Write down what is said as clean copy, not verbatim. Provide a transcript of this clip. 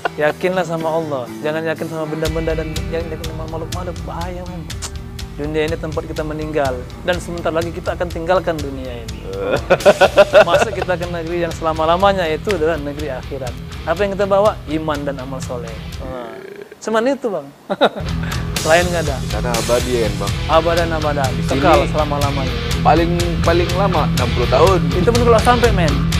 Yakinlah sama Allah, jangan yakin sama benda-benda dan jangan yakin sama makhluk-makhluk, bahaya men. Dunia ini tempat kita meninggal dan sebentar lagi kita akan tinggalkan dunia ini. Masa kita ke negeri yang selama-lamanya, itu adalah negeri akhirat. Apa yang kita bawa? Iman dan amal soleh. Cuman itu bang. Lain nggak ada. Karena abadi ya bang. Abadan abadan. Kekal selama-lamanya. Paling lama 60 tahun. Itu pun kalau sampai men.